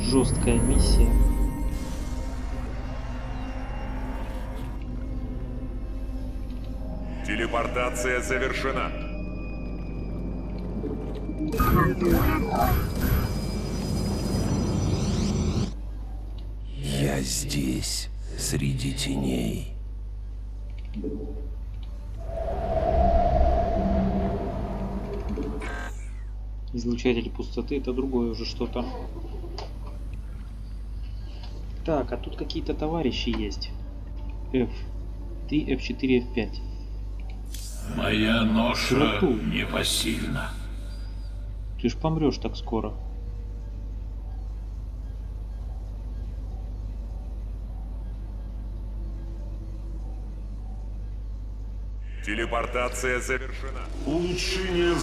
Жесткая миссия. Телепортация завершена. Я здесь, среди теней. Излучатель пустоты — это другое уже что-то. Так, а тут какие-то товарищи есть. F3, F4, F5. Моя ноша Сироту. непосильна. Ты ж помрешь так скоро. Телепортация завершена. Улучшение.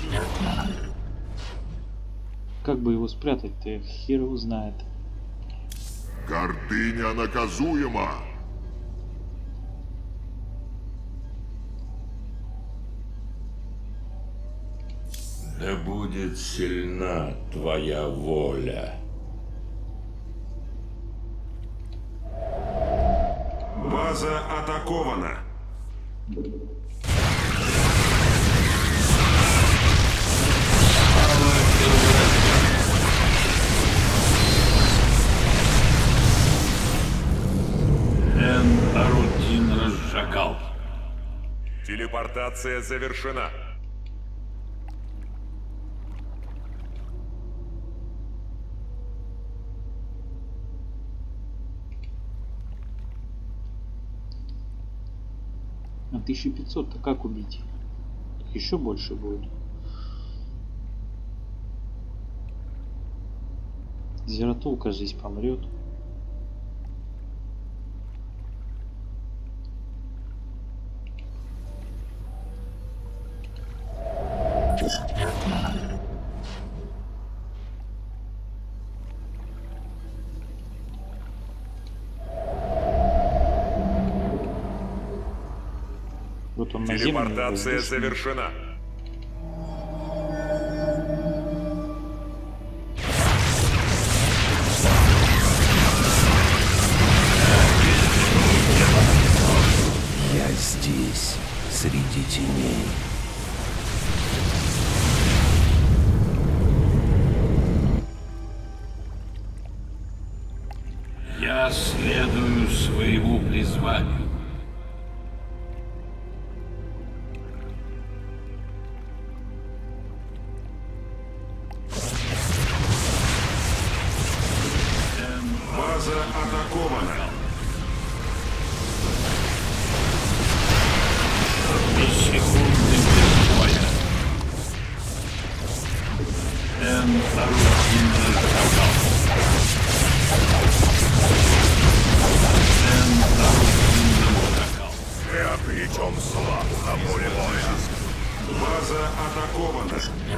Как бы его спрятать-то? Хер его знает. Гордыня наказуема. Да будет сильна твоя воля. База атакована. Эн-Арутин разжигал. Телепортация завершена. А 1500-то как убить? Еще больше будет. Зератулка здесь помрет. Вот он на землю Телепортация воздушный. завершена. Я здесь, среди теней. Я следую своему призванию. База атакована. Без секунды без боя. Эн-Арутин разжигал. Эн-Арутин разжигал. Мы обретем славу на поле боя. База атакована.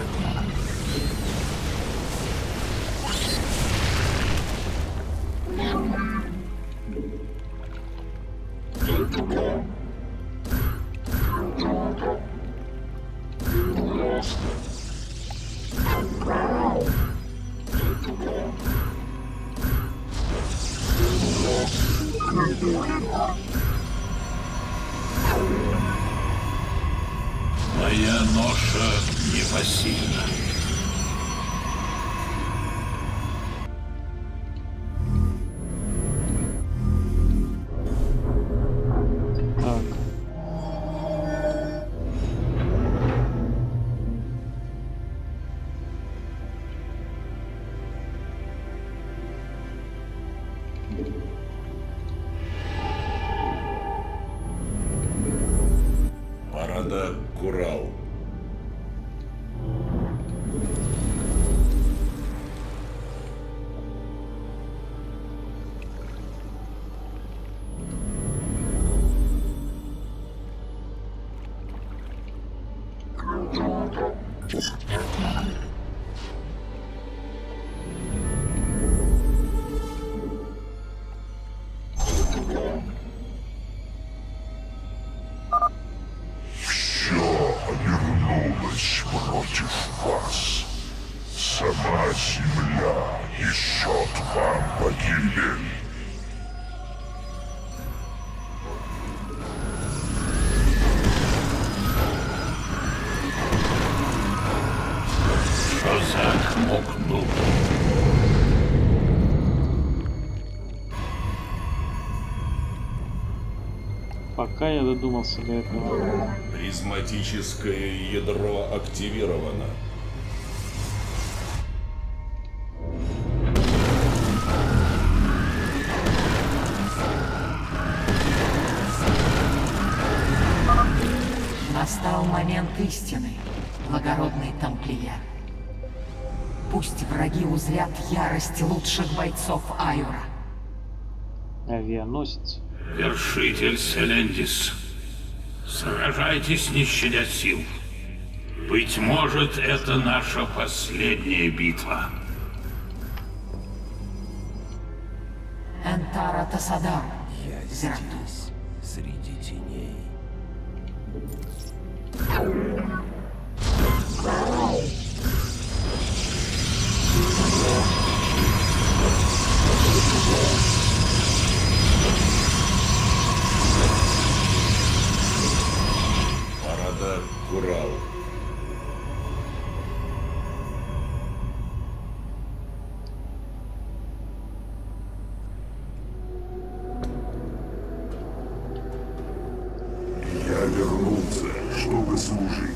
Моя ноша непосильна. Так. Парада Курал. Все обернулось против вас. Сама земля И счет вам погибель. Козак мокнул. Пока я додумался до этого. Призматическое ядро активировано. Настал момент истины, благородный тамплиер. Пусть враги узрят ярость лучших бойцов Айура. Авианосец. Вершитель Селендис, сражайтесь, не щадя сил. Быть может, это наша последняя битва. Энтара Тасадар, Я Зерату. здесь, среди теней. Парада Курал. Я вернулся, чтобы служить.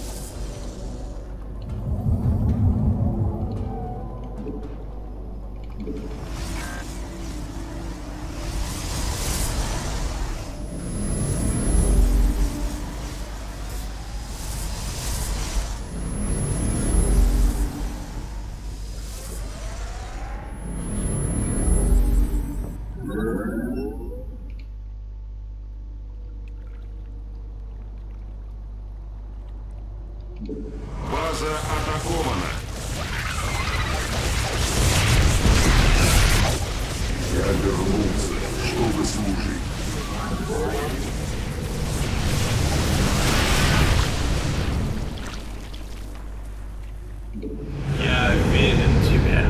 База атакована. Я вернулся, чтобы служить. Я верен тебе.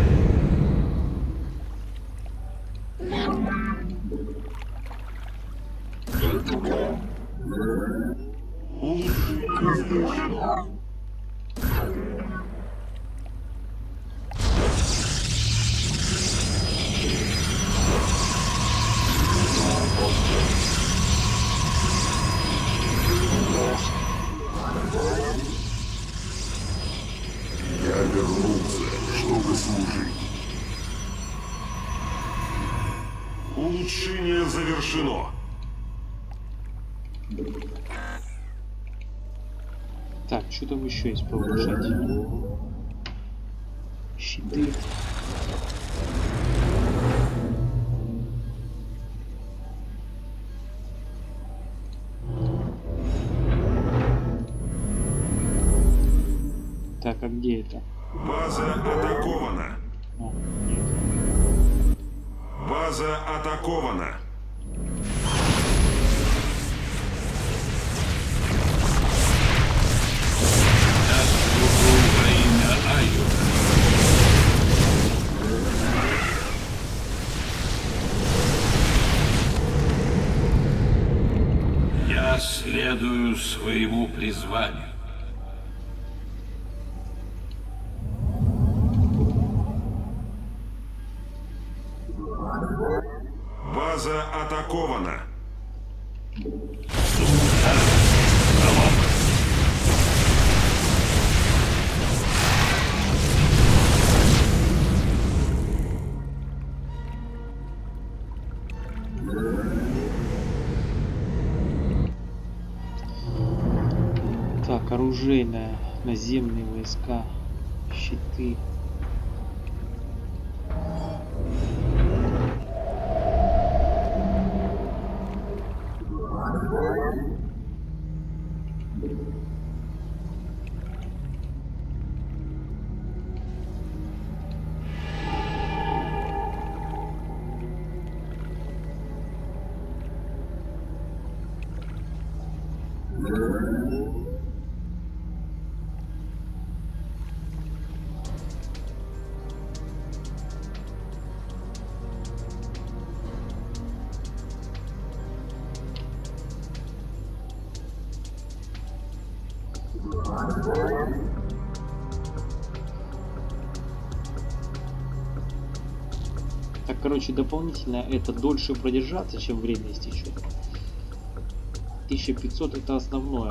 Я вернулся, чтобы служить. Улучшение завершено. Так, что там еще есть повышать? Щиты. Так, а где это? База атакована. А, нет. База атакована. Я служу во имя Айура. Я следую своему призванию. База атакована. Так, оружейная, наземные войска, щиты. короче, дополнительно это дольше продержаться, чем время истечет. 1500 это основное.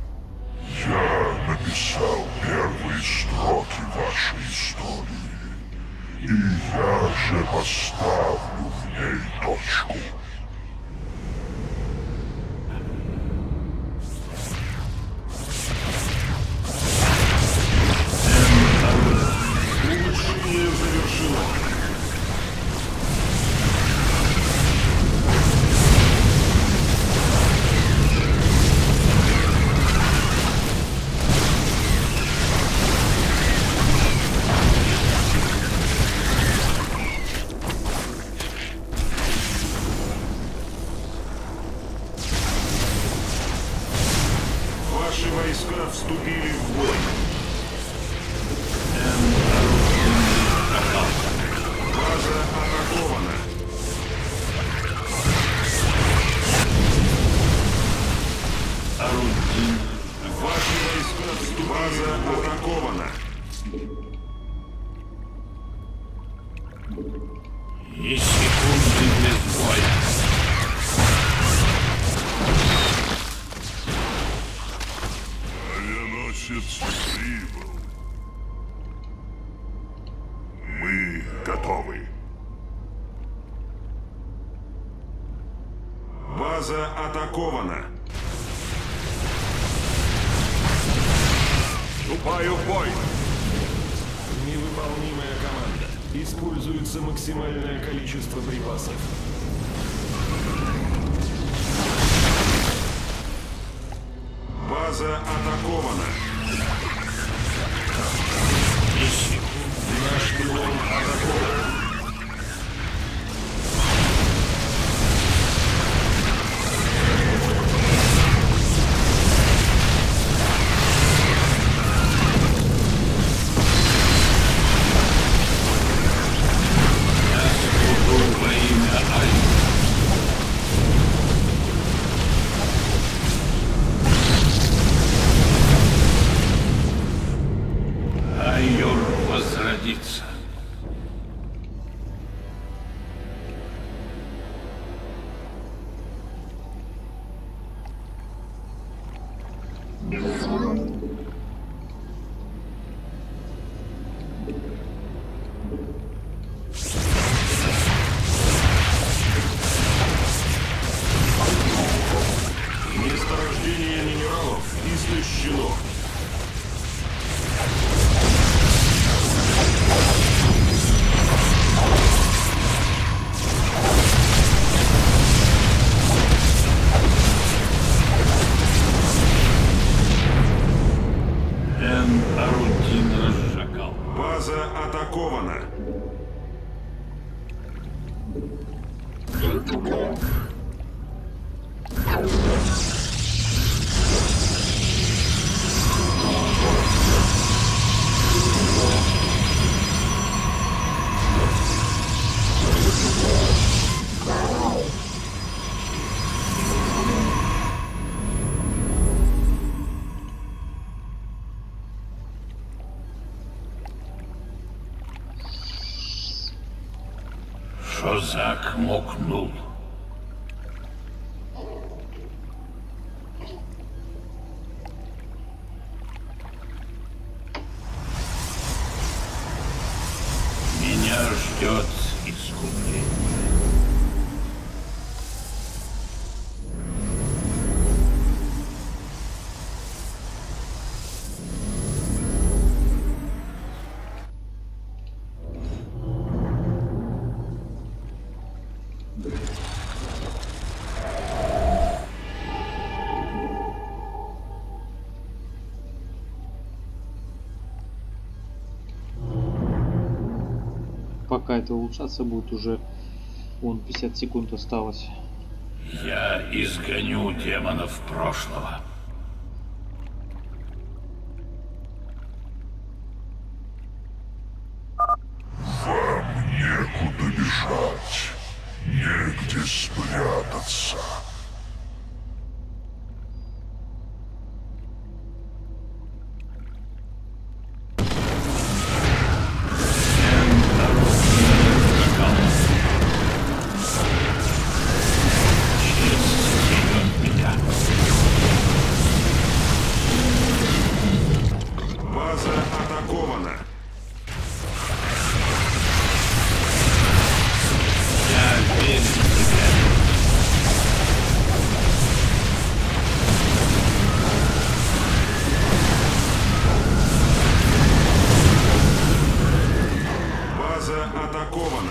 Я написал первые строки вашей истории. И я же поставлю в ней точку. Улучшение завершено. Ваши войска вступили в бой. База атакована. Ваши войска вступили. База атакована. Ни секунды без боя. Авианосец прибыл. Мы готовы. База атакована. Вступаю в бой! Невыполнимая команда. Используется максимальное количество припасов. База атакована. Наш пилон атакован. Во имя Айо. Айор возродится. Месторождение минералов истощено. Арутин разжигал. База атакована. Шозак мокнул. Меня ждет искупление. Пока это улучшаться будет, уже вон 50 секунд осталось. Я изгоню демонов прошлого. Некуда бежать. Негде спрятаться. атаковано.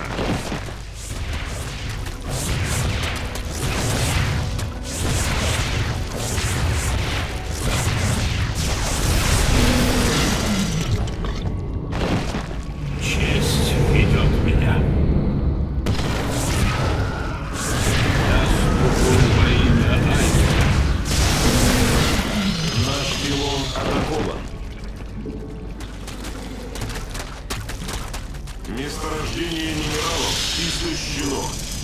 Честь ведет меня. Я служу во имя Айюра. Наш пилон атакован. Месторождение минералов истощено.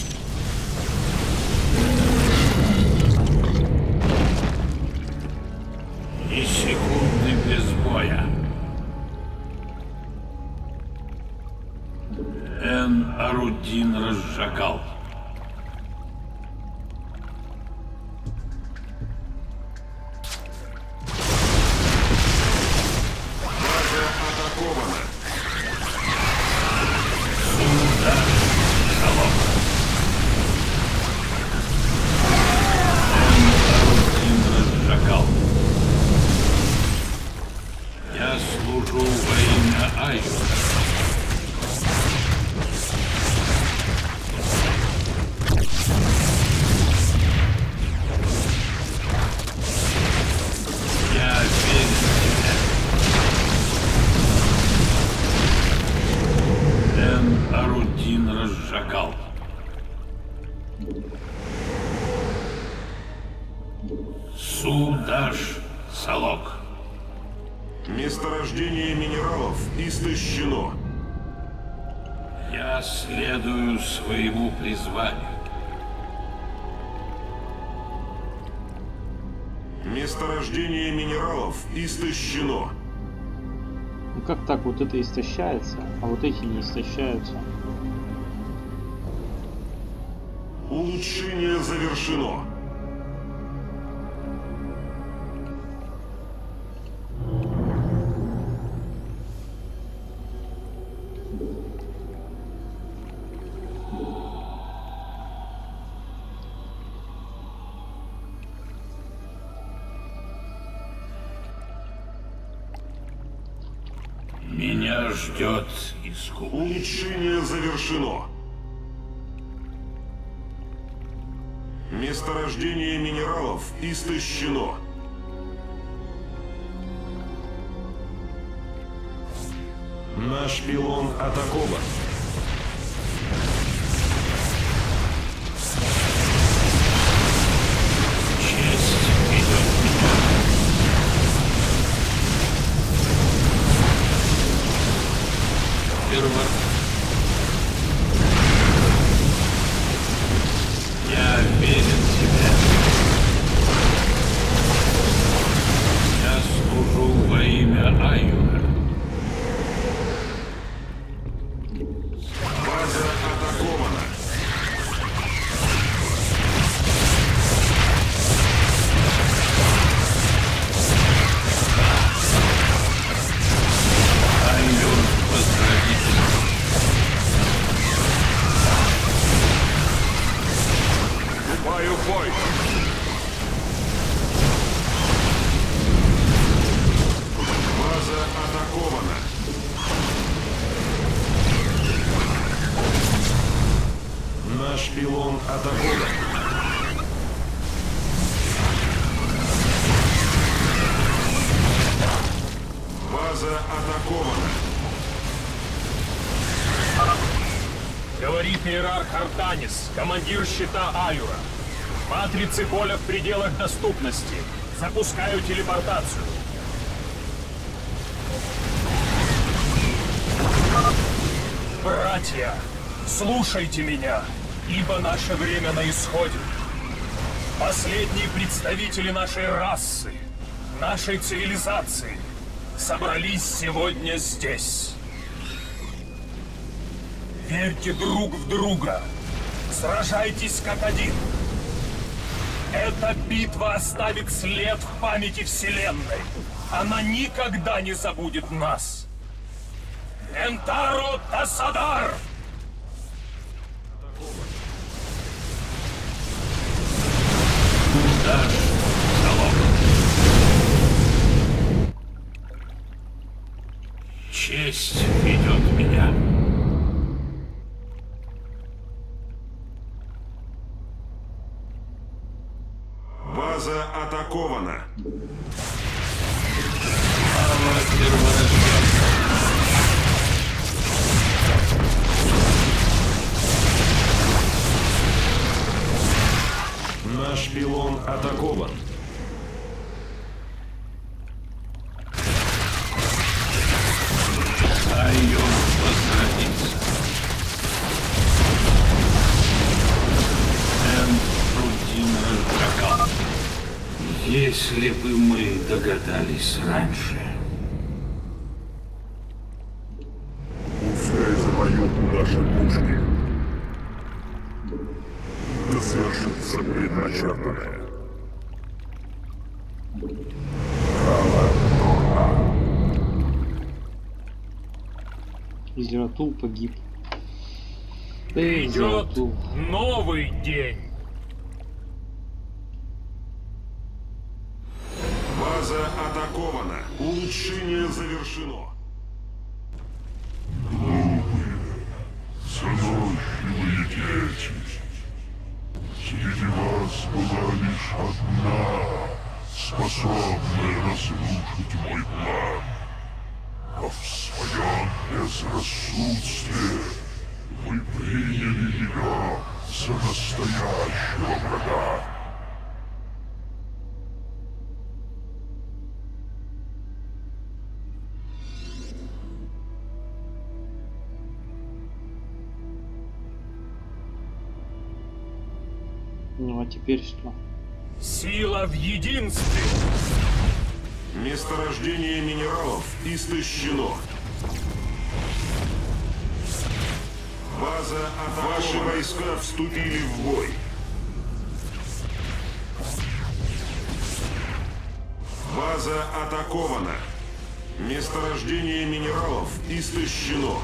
Ни секунды без боя. Эн-Арудин разжигал. База атакована. Эн-Арудин разжигал. Я служу во имя Айюра. Я верю в тебя. Эн-Арудин разжигал. Судаш Салок. Месторождение минералов истощено. Я следую своему призванию. Месторождение минералов истощено. Ну как так, вот это истощается, а вот эти не истощаются? Улучшение завершено. Меня ждет искусство. Улучшение завершено. Месторождение минералов истощено. Наш пилон атакован. Честь ведет меня. Перво. Я верен тебе. Я служу во имя Айюра. База атакована. Айюр возродитель. Вступаю в бой. База атакована. Наш пилон атакован. База атакована. Говорит иерарх Артанис, командир щита Айюра. Матрицы поля в пределах доступности. Запускаю телепортацию. Братья, слушайте меня, ибо наше время на исходе. Последние представители нашей расы, нашей цивилизации собрались сегодня здесь. Верьте друг в друга. Сражайтесь как один. Эта битва оставит след в памяти Вселенной. Она никогда не забудет нас. Энтаро Тасадар! Судаш Салок. Честь ведет меня. атакована. Слава перворожденному. Наш пилон атакован. Айон возродится. Энфрутина. Если бы мы догадались раньше. Пускай запоют наши пушки. Да свершится предначертанное. Зератул погиб. Идет Зератул. новый день. База атакована. Улучшение завершено. Заносчивые дети. Среди вас была лишь одна, способная разрушить мой план. А в своем безрассудстве вы приняли ее за настоящего врага. Ну а теперь что? Сила в единстве. Месторождение минералов истощено. База атакована. Ваши войска вступили в бой. База атакована. Месторождение минералов истощено.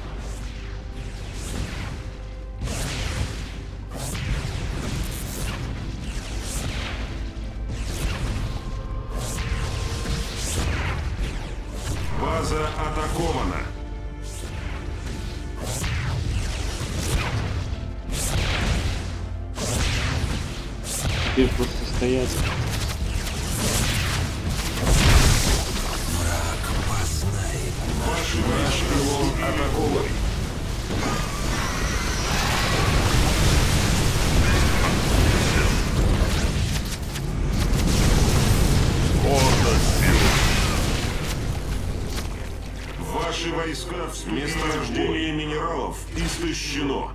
База атакована. Теперь просто стоять. Ваш пилон атакован. Ваши войска в месторождение минералов истощено.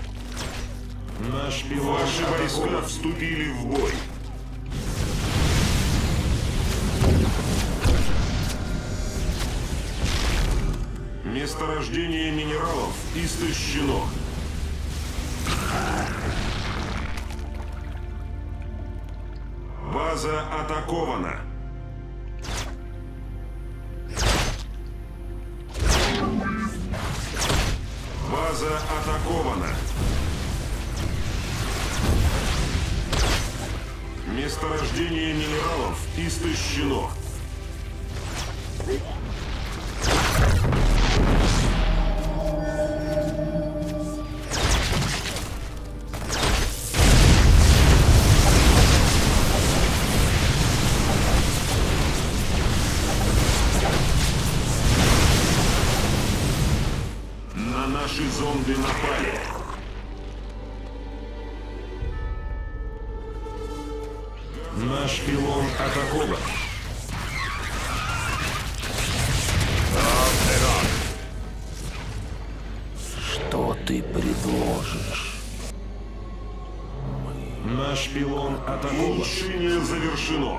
Наш пилон Ваши войска вступили в бой. Месторождение минералов истощено. База атакована. База атакована. Месторождение минералов истощено. На наши зомби напали. Наш пилон атакован. Что ты предложишь? Наш пилон атакован. Улучшение завершено.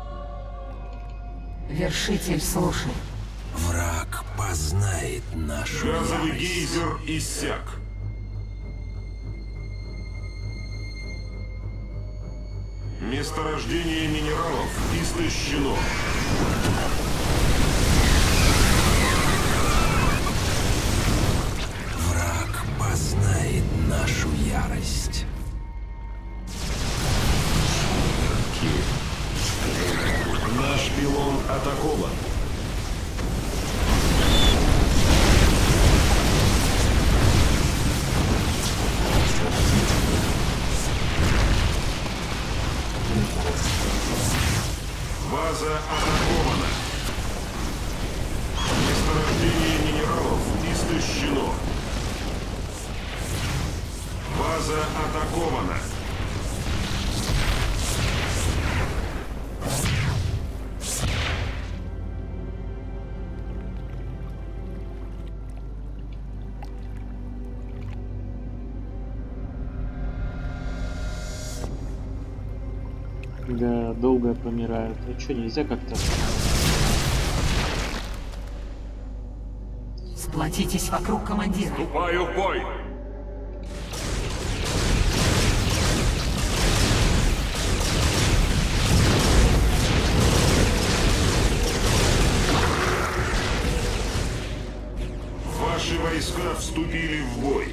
Вершитель, слушай. Враг познает нашу Газовый ярость. гейзер иссяк. Месторождение минералов истощено. Враг познает нашу ярость. Наш пилон атакован. Да, долго помирают. А что, нельзя как-то? Сплотитесь вокруг командира. Вступаю в бой! Ваши войска вступили в бой.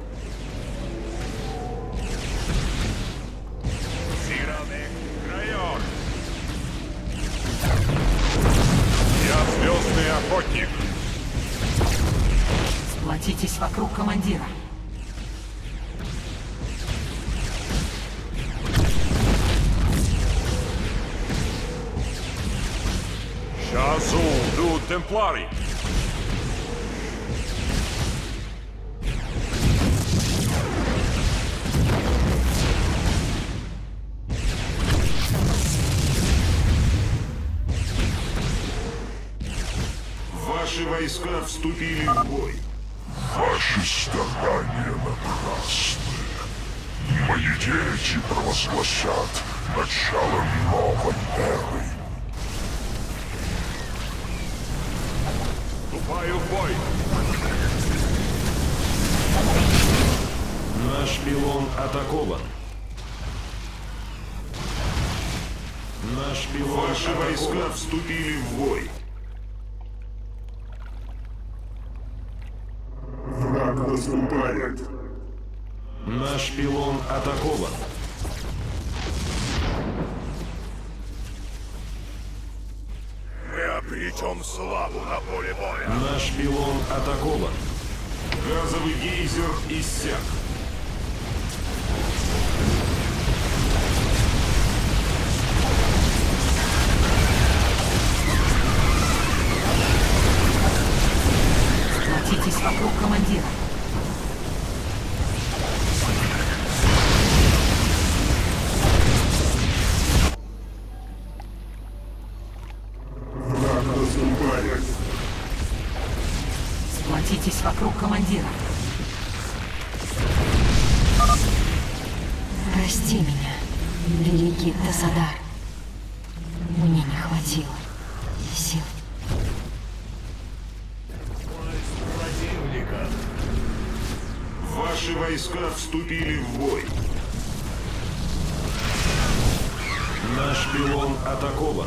Я звездный охотник. Сплотитесь вокруг командира. Шазу ду темплари. Ваши войска вступили в бой. Ваши старания напрасны. Мои дети провозгласят начало новой эры. Вступаю в бой! Наш пилон атакован. Наш пилон Ваши атакован. войска вступили в бой. Враг наступает. Наш пилон атакован. Мы обретем славу на поле боя. Наш пилон атакован. Газовый гейзер иссяк. Сплотитесь вокруг командира. Враг наступает. Сплотитесь вокруг командира. Прости меня, великий Тасадар. Мне не хватило сил. Ваши войска вступили в бой. Наш пилон атакован.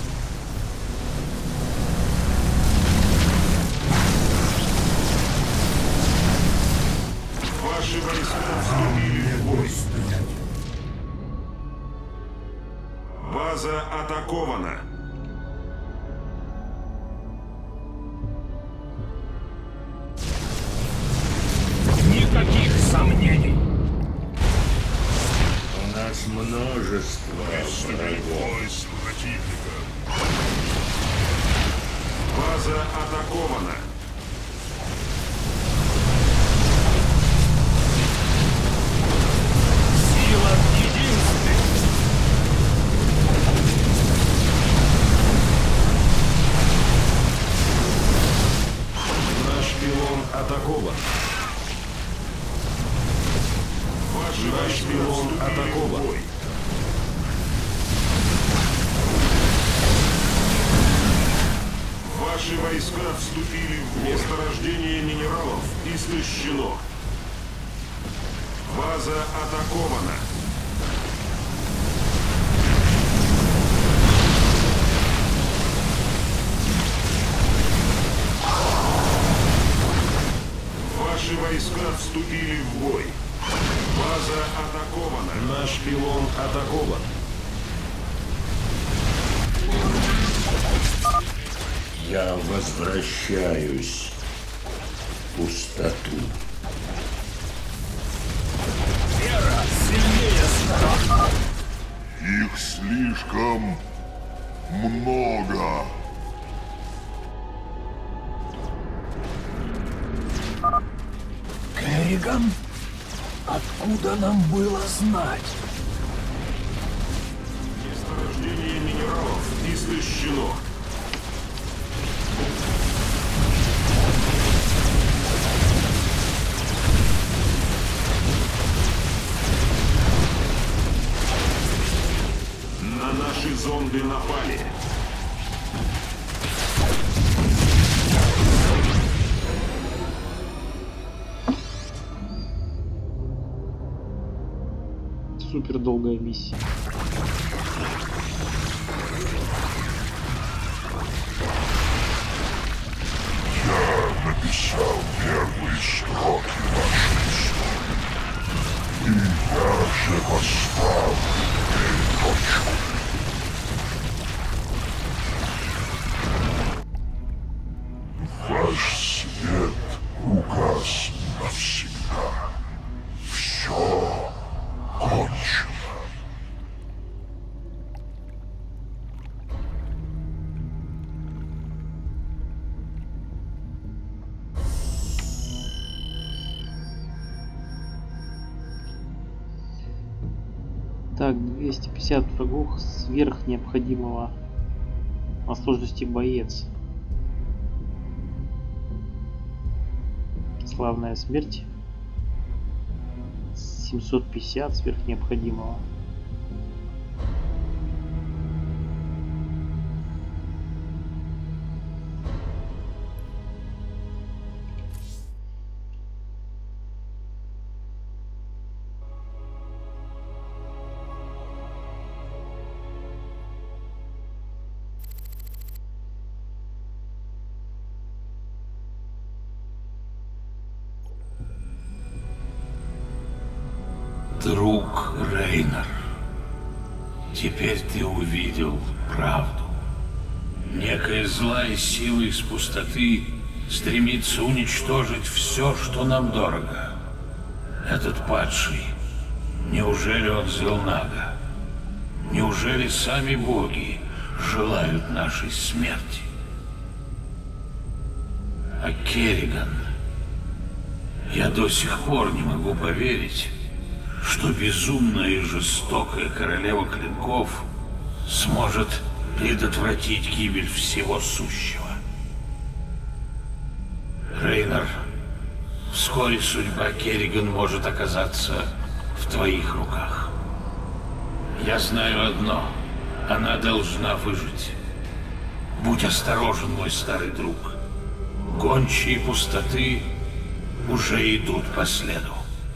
Ваши войска вступили в бой. База атакована. Никаких сомнений. У нас множество врагов. База атакована. Сила в единстве. Наш пилон атакован. Ваши Наш войска пилон вступили в атакован. бой. Ваши войска вступили в бой. Месторождение минералов истощено. База атакована. Ваши войска вступили в бой. База атакована. Наш пилон атакован. Я возвращаюсь в пустоту. Вера сильнее страха. Их слишком много. Керриган? Откуда нам было знать? Месторождение минералов истощено. супер долгая миссия. Я написал первые строки нашей истории. И я же поставлю точку. Ваш свет угас навсегда. Все кончено. Так, 250 врагов сверх необходимого на сложности боец. Славная смерть. 750 сверх необходимого. Друг Рейнер, теперь ты увидел правду. Некая злая сила из пустоты стремится уничтожить все, что нам дорого. Этот падший, неужели он Зелнага? Неужели сами боги желают нашей смерти? А Керриган, я до сих пор не могу поверить, что безумная и жестокая королева клинков сможет предотвратить гибель всего сущего. Рейнер, вскоре судьба Керриган может оказаться в твоих руках. Я знаю одно. Она должна выжить. Будь осторожен, мой старый друг. Гончие пустоты уже идут по следу.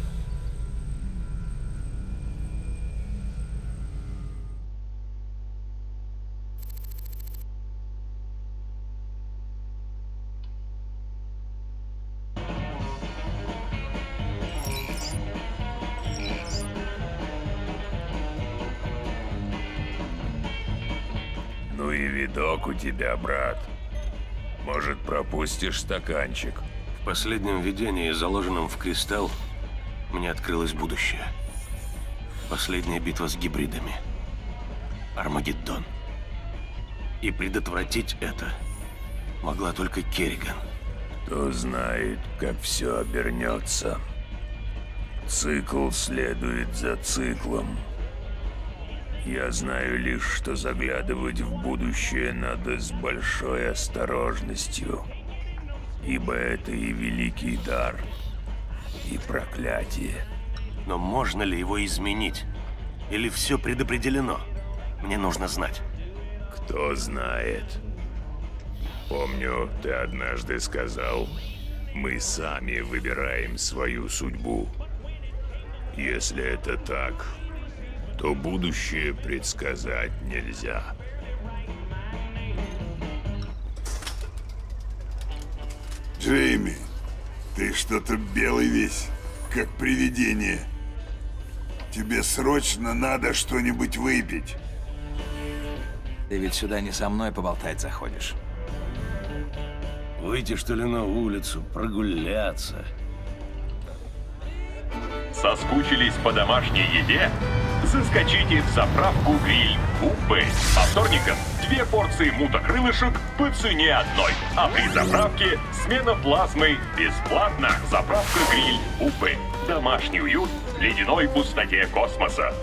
Ну и видок у тебя, брат. Может, пропустишь стаканчик? В последнем видении, заложенном в кристалл, мне открылось будущее. Последняя битва с гибридами. Армагеддон. И предотвратить это могла только Керриган. Кто знает, как все обернется. Цикл следует за циклом. Я знаю лишь, что заглядывать в будущее надо с большой осторожностью, ибо это и великий дар, и проклятие. Но можно ли его изменить? Или все предопределено? Мне нужно знать. Кто знает. Помню, ты однажды сказал, мы сами выбираем свою судьбу. Если это так, то будущее предсказать нельзя. Джейми, ты что-то белый весь, как привидение. Тебе срочно надо что-нибудь выпить. Ты ведь сюда не со мной поболтать заходишь. Выйти, что ли, на улицу, прогуляться. Соскучились по домашней еде? Заскочите в заправку «Гриль» УП. По вторникам 2 порции мутокрылышек по цене одной. А при заправке смена плазмы бесплатно. Заправка «Гриль» УП. Домашний уют в ледяной пустоте космоса.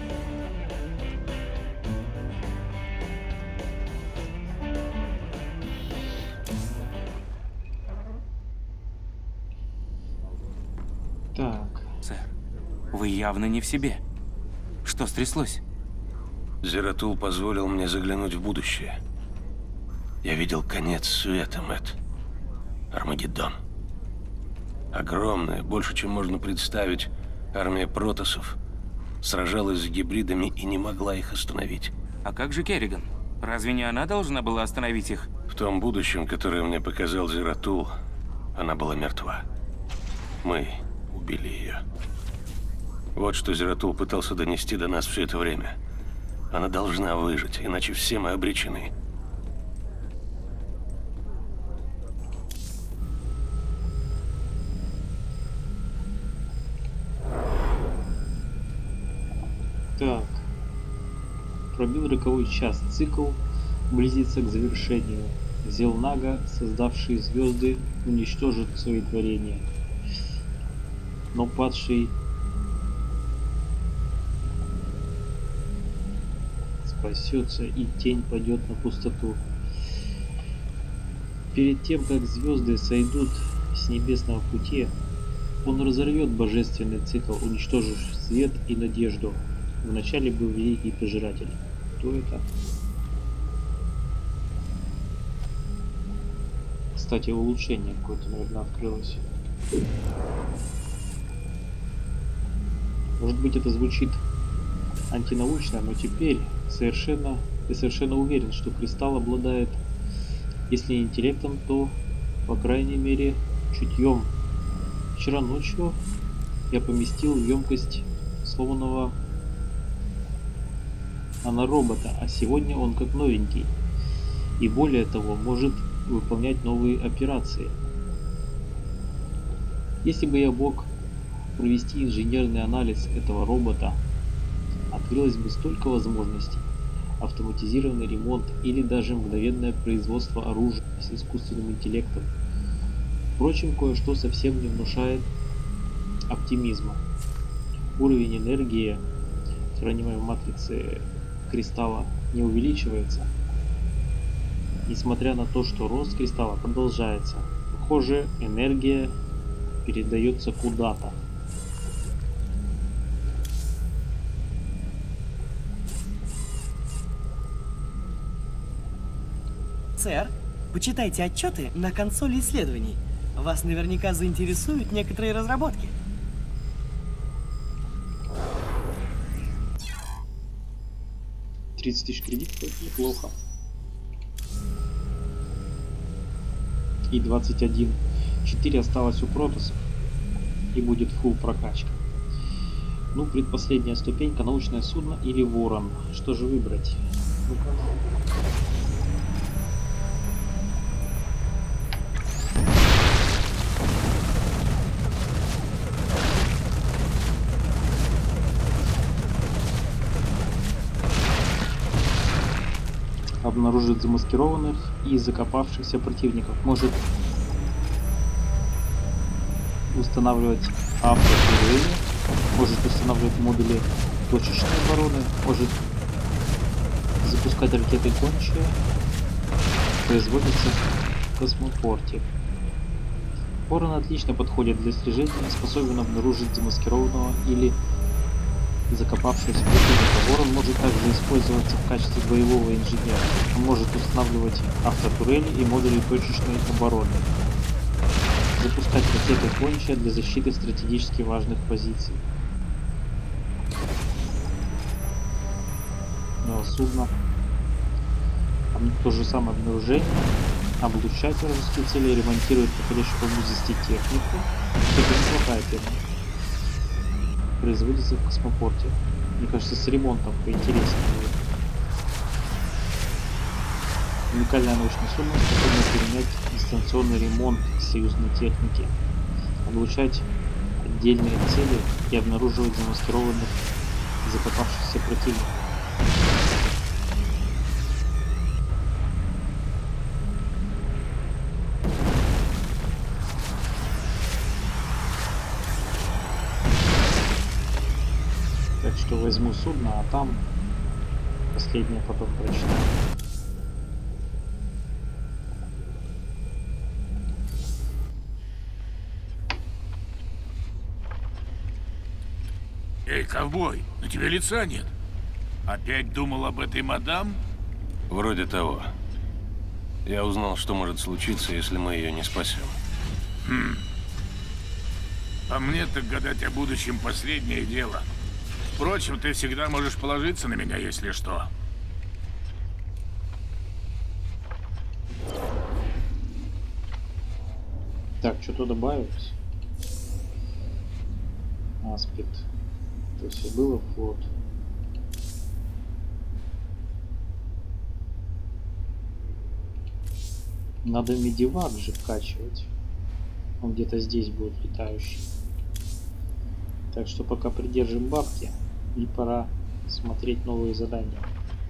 Так. Сэр, вы явно не в себе. Что стряслось? Зератул позволил мне заглянуть в будущее. Я видел конец света, Мэтт. Армагеддон. Огромная, больше, чем можно представить, армия протоссов Сражалась с гибридами и не могла их остановить. А как же Керриган? Разве не она должна была остановить их? В том будущем, которое мне показал Зератул, она была мертва. Мы убили ее. Вот что Зератул пытался донести до нас все это время. Она должна выжить, иначе все мы обречены. Так. Пробил роковой час. Цикл близится к завершению. Зелнага, создавший звезды, уничтожит свои творения. Но падший спасется, и тень пойдет на пустоту. Перед тем, как звезды сойдут с небесного пути, он разорвет божественный цикл, уничтожив свет и надежду. Вначале был великий пожиратель. Кто это? Кстати, улучшение какое-то, наверное, открылось. Может быть, это звучит антинаучно, но теперь я совершенно уверен, что кристалл обладает, если не интеллектом, то, по крайней мере, чутьем. Вчера ночью я поместил в емкость сломанного наноробота, а сегодня он как новенький. И более того, может выполнять новые операции. Если бы я мог провести инженерный анализ этого робота, открылось бы столько возможностей. Автоматизированный ремонт или даже мгновенное производство оружия с искусственным интеллектом. Впрочем, кое-что совсем не внушает оптимизма. Уровень энергии, хранимой в матрице кристалла, не увеличивается, несмотря на то, что рост кристалла продолжается. Похоже, энергия передается куда-то. Сэр, почитайте отчеты на консоли исследований. Вас наверняка заинтересуют некоторые разработки. $30 000 кредитов, это неплохо. И 21. 4 осталось у протосов. И будет фулл прокачка. Ну, предпоследняя ступенька, научное судно или ворон. Что же выбрать? Ну-ка. Обнаружит замаскированных и закопавшихся противников. Может устанавливать автоуправление, может устанавливать модули точечной обороны, может запускать ракеты гончие. Производится в космопорте. Ворон отлично подходит для слежения, способен обнаружить замаскированного или закопавшегося противника. Ворон может также использоваться в качестве боевого инженера. Он может устанавливать автотурели и модули точечной обороны. Запускать ракеты гончие для защиты стратегически важных позиций. Судно. То же самое обнаружение. Облучать вражеские цели, ремонтировать проходящую поблизости технику. Это неплохая тема. Производится в космопорте. Мне кажется, с ремонтом поинтереснее будет. Уникальное научное судно способно применять дистанционный ремонт союзной техники, облучать отдельные цели и обнаруживать замаскированных закопавшихся противников. Так что возьму судно, а там последнее потом прочитаю. Эй, ковбой, на тебе лица нет. Опять думал об этой мадам? Вроде того. Я узнал, что может случиться, если мы ее не спасем. По мне так гадать о будущем последнее дело. Впрочем, ты всегда можешь положиться на меня, если что. Так, что-то добавилось. Аспект. То есть и было флот. Надо медивак же вкачивать. Он где-то здесь будет летающий. Так что пока придержим бабки и пора смотреть новые задания.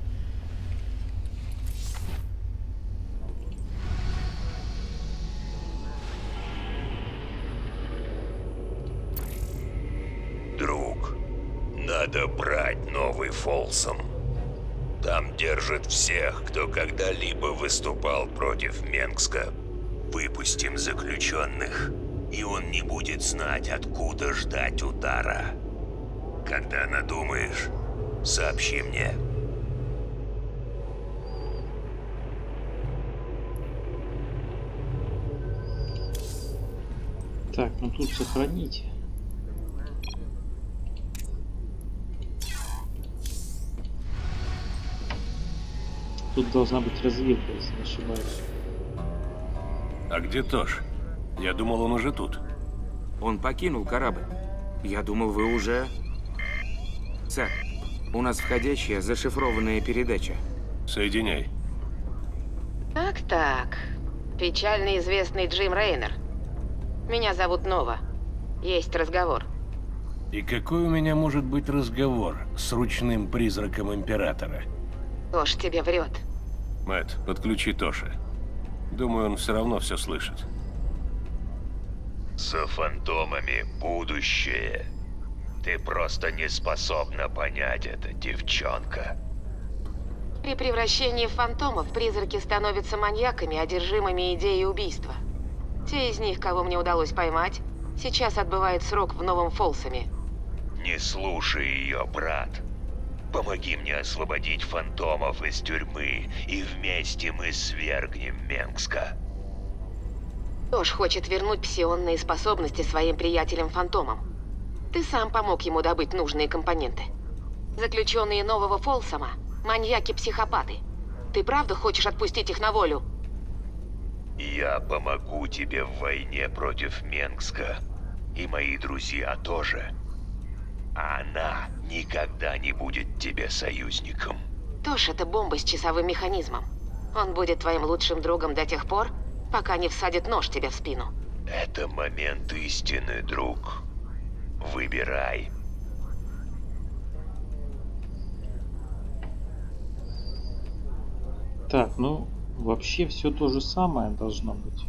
Друг, надо брать новый Фолсом. Там держат всех, кто когда-либо выступал против Менгска. Выпустим заключенных, и он не будет знать, откуда ждать удара. Когда надумаешь, сообщи мне. Так, ну тут сохраните. Тут должна быть разведка, если не ошибаюсь. А где Тош? Я думал, он уже тут. Он покинул корабль. Я думал, вы уже... Сэр, у нас входящая зашифрованная передача. Соединяй. Так. Печально известный Джим Рейнер. Меня зовут Нова. Есть разговор. И какой у меня может быть разговор с ручным призраком Императора? Тош тебе врет. Мэтт, подключи Тоша. Думаю, он все равно все слышит. За фантомами будущее. Ты просто не способна понять это, девчонка. При превращении в фантомов призраки становятся маньяками, одержимыми идеей убийства. Те из них, кого мне удалось поймать, сейчас отбывают срок в Новом Фолсаме. Не слушай ее, брат. Помоги мне освободить фантомов из тюрьмы, и вместе мы свергнем Менгска. Тош хочет вернуть псионные способности своим приятелям-фантомам. Ты сам помог ему добыть нужные компоненты. Заключенные Нового Фолсама – маньяки-психопаты. Ты правда хочешь отпустить их на волю? Я помогу тебе в войне против Менгска. И мои друзья тоже. А она никогда не будет тебе союзником. Тош – это бомба с часовым механизмом. Он будет твоим лучшим другом до тех пор, пока не всадит нож тебе в спину. Это момент истины, друг. Выбирай. Так, ну вообще все то же самое должно быть.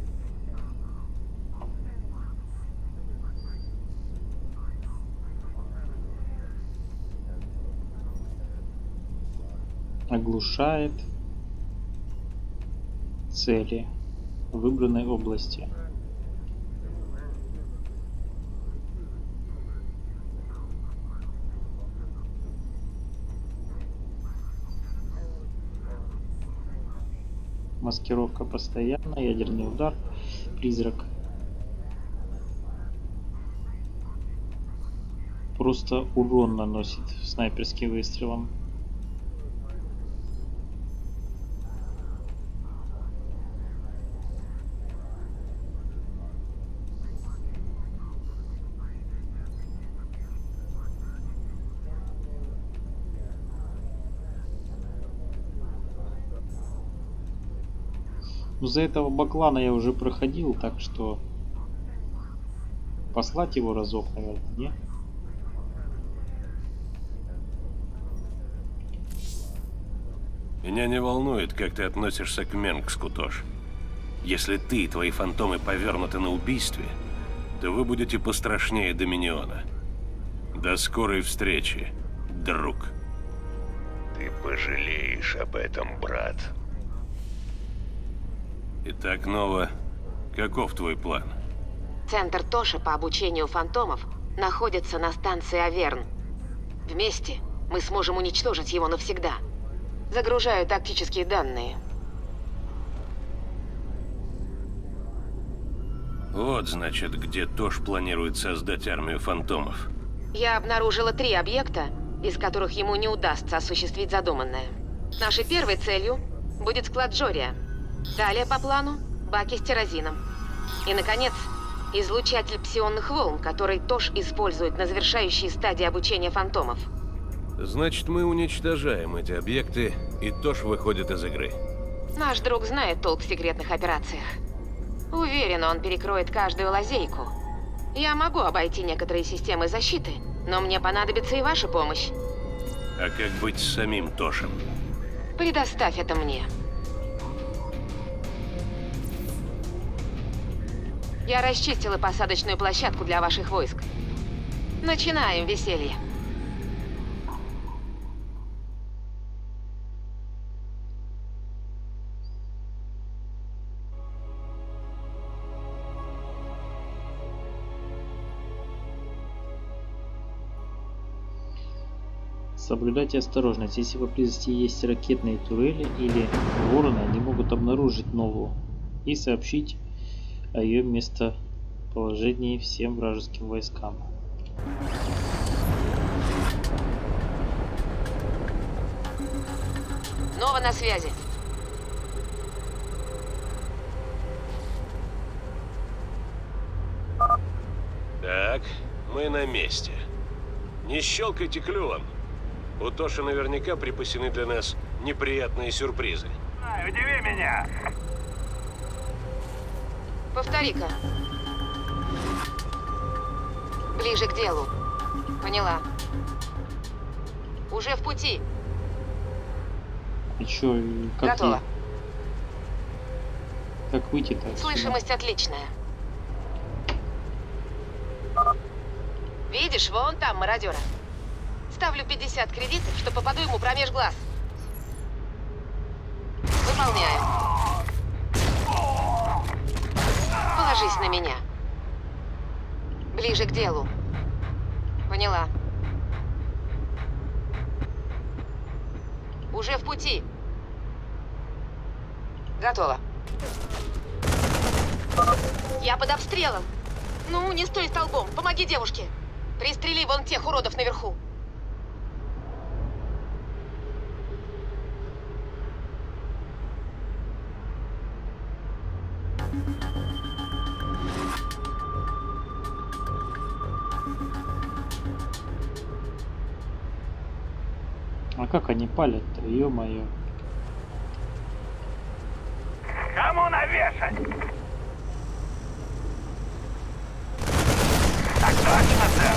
Оглушает цели в выбранной области. Маскировка постоянно, ядерный удар, призрак. Просто урон наносит снайперским выстрелом. Ну, за этого баклана я уже проходил, так что послать его разок, наверное, не? Меня не волнует, как ты относишься к Менгску, Тош. Если ты и твои фантомы повернуты на убийстве, то вы будете пострашнее Доминиона. До скорой встречи, друг. Ты пожалеешь об этом, брат. Итак, Нова, каков твой план? Центр Тоша по обучению фантомов находится на станции Аверн. Вместе мы сможем уничтожить его навсегда. Загружаю тактические данные. Вот, значит, где Тош планирует создать армию фантомов. Я обнаружила 3 объекта, из которых ему не удастся осуществить задуманное. Нашей первой целью будет склад Джория. Далее по плану баки с терразином. И, наконец, излучатель псионных волн, который Тош использует на завершающей стадии обучения фантомов. Значит, мы уничтожаем эти объекты, и Тош выходит из игры. Наш друг знает толк в секретных операциях. Уверен, он перекроет каждую лазейку. Я могу обойти некоторые системы защиты, но мне понадобится и ваша помощь. А как быть с самим Тошем? Предоставь это мне. Я расчистила посадочную площадку для ваших войск. Начинаем веселье. Соблюдайте осторожность. Если поблизости есть ракетные турели или вороны, они могут обнаружить новую и сообщить о ее местоположении всем вражеским войскам. Нова на связи. Так, мы на месте. Не щелкайте клювом. У Тоши наверняка припасены для нас неприятные сюрпризы. Удиви меня! Повтори-ка. Ближе к делу. Поняла. Уже в пути. И чё, как Готово. Как выйти-то? Слышимость отличная. Видишь, вон там мародера. Ставлю 50 кредитов, что попаду ему промеж глаз. Выполняю. Положись на меня. Ближе к делу. Поняла. Уже в пути. Готово. Я под обстрелом. Ну, не стой столбом. Помоги девушке. Пристрели вон тех уродов наверху. А как они палят-то, ё-моё. Кому навешать? Так точно, сэр.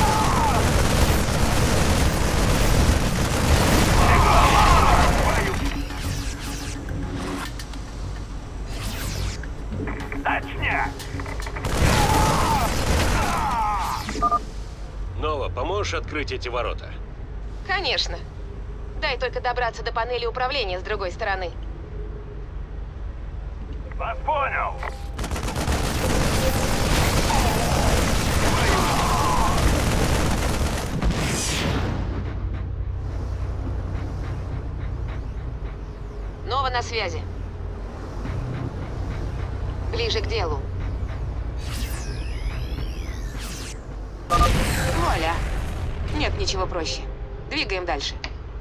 Точняк. Нова, поможешь открыть эти ворота? Конечно. Дай только добраться до панели управления с другой стороны. Вас понял. Нова на связи. Ближе к делу. Вуаля. Нет ничего проще. Двигаем дальше.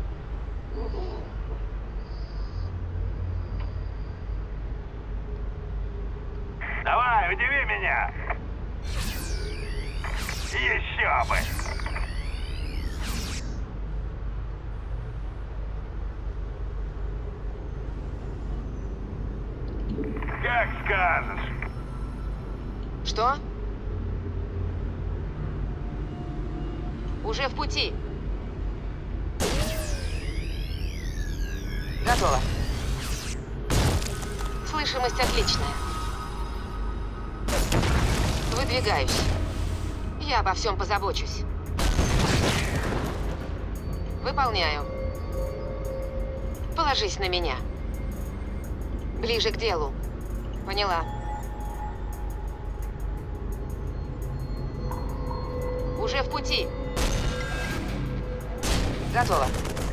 Давай, удиви меня. Еще бы. Как скажешь. Что? Уже в пути. Готово. Слышимость отличная. Выдвигаюсь. Я обо всем позабочусь. Выполняю. Положись на меня. Ближе к делу. Поняла. Уже в пути. Готово.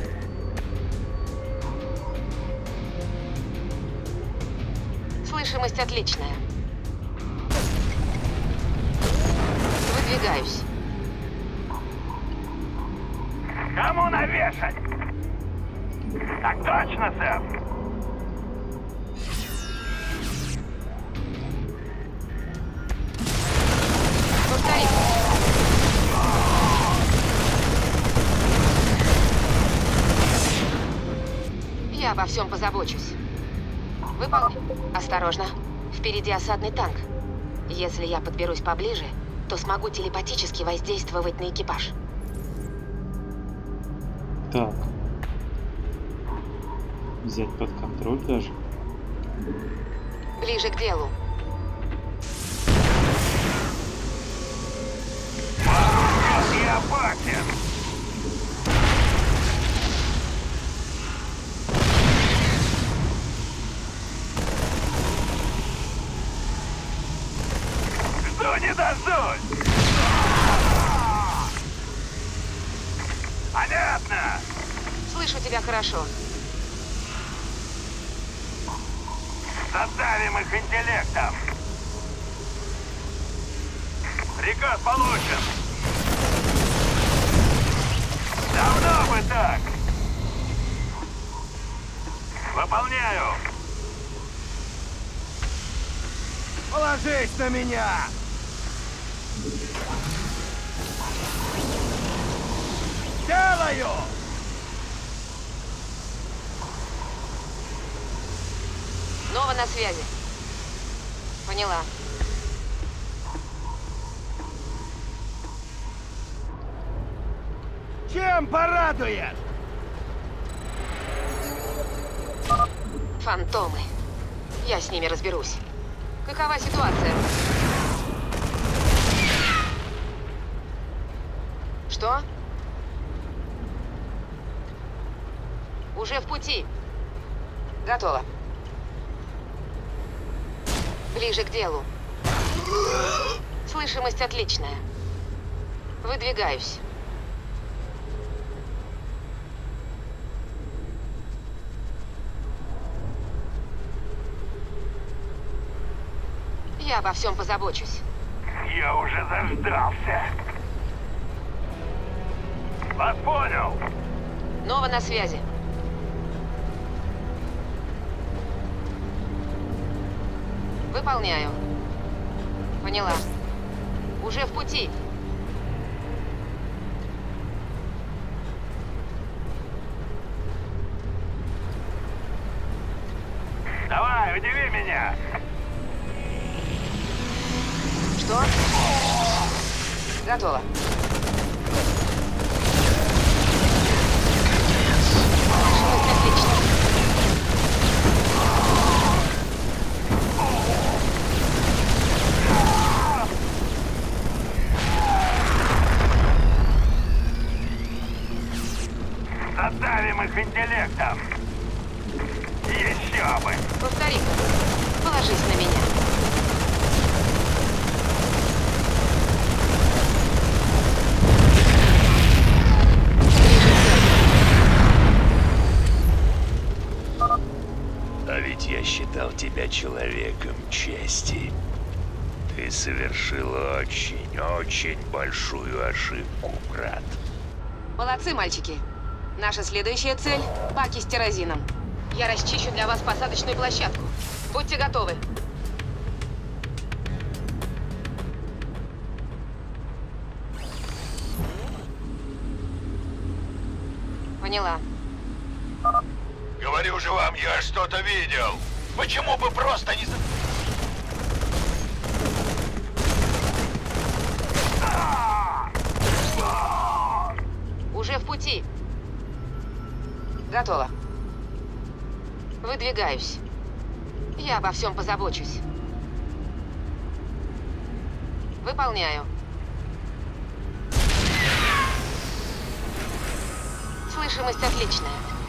Слышимость отличная. Выдвигаюсь. лошадь. Так точно, сэр. Повтори. Я обо всем позабочусь. Выполни. Осторожно. Впереди осадный танк. Если я подберусь поближе, то смогу телепатически воздействовать на экипаж. Так. Взять под контроль даже. Ближе к делу. Не опасен. Жду не дождусь. Понятно. Слышу тебя хорошо. Задавим их интеллектом. Приказ получен. Давно бы так. Выполняю. Положись на меня. Делаю. Нова на связи. Поняла. Чем порадует? Фантомы. Я с ними разберусь. Какова ситуация? Что? Уже в пути. Готово. Ближе к делу. Слышимость отличная. Выдвигаюсь. Я обо всем позабочусь. Я уже заждался. Вас понял. Нова на связи. Выполняю. Поняла. Уже в пути. Давай, удиви меня. Что? Готово. Слышимость отлично. Задавим их интеллектом. Еще бы. Повтори. Положись на меня. А ведь я считал тебя человеком чести. Ты совершил очень большую ошибку, брат. Молодцы, мальчики. Наша следующая цель — баки с тирозином. Я расчищу для вас посадочную площадку. Будьте готовы. Поняла. Говорю же вам, я что-то видел. Почему бы просто не... Уже в пути. Готово. Выдвигаюсь. Я обо всем позабочусь. Выполняю. Слышимость отличная.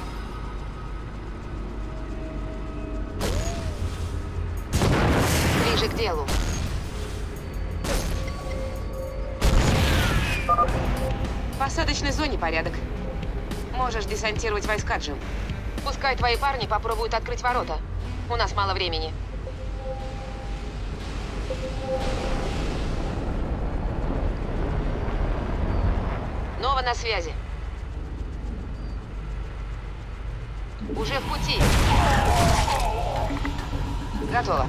Ближе к делу. В посадочной зоне порядок. Можешь десантировать войска, Джим. Пускай твои парни попробуют открыть ворота. У нас мало времени. Нова на связи. Уже в пути. Готово.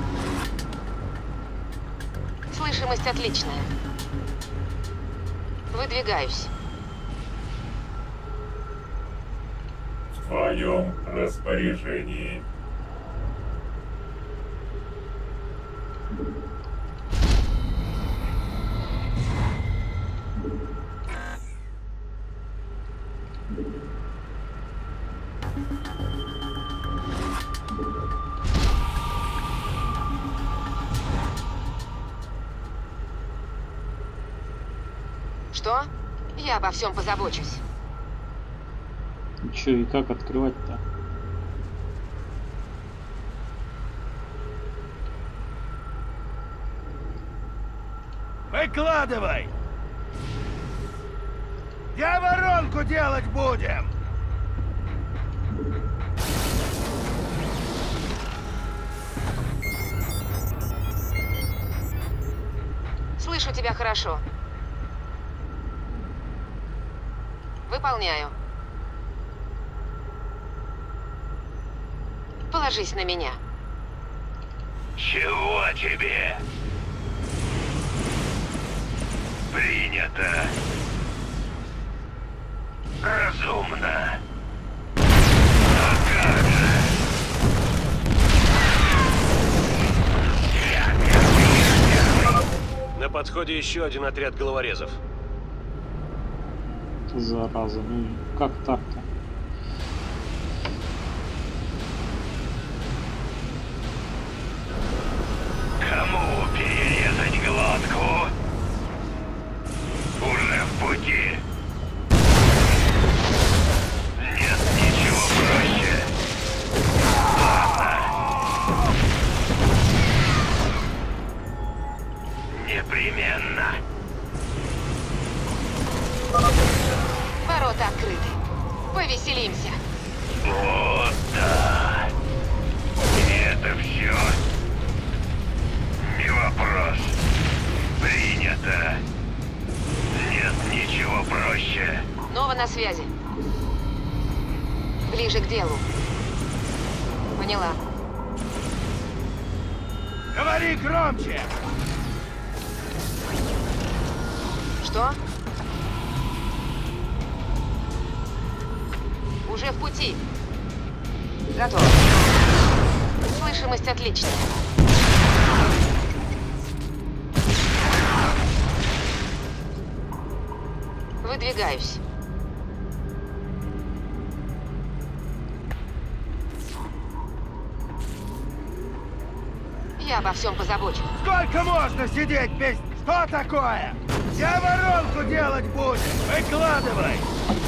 Слышимость отличная. Выдвигаюсь. В твоем распоряжении. Что? Я обо всем позабочусь. Чё и как открывать-то? Выкладывай! Я воронку делать будем! Слышу тебя хорошо. Выполняю. Положись на меня. Чего тебе? Принято. Разумно. А как же? На подходе еще один отряд головорезов. Зараза, ну как так-то? Кому перерезать глотку? Уже в пути. Нет ничего проще. Ладно. Непременно. Ворота открыты. Повеселимся. Вот да. И это все. Не вопрос. Принято. Нет ничего проще. Нова на связи. Ближе к делу. Поняла. Говори громче! Что? Уже в пути. Готово. Слышимость отличная. Выдвигаюсь. Я обо всем позабочусь. Сколько можно сидеть без... Что такое? Я воронку делать будем! Выкладывай!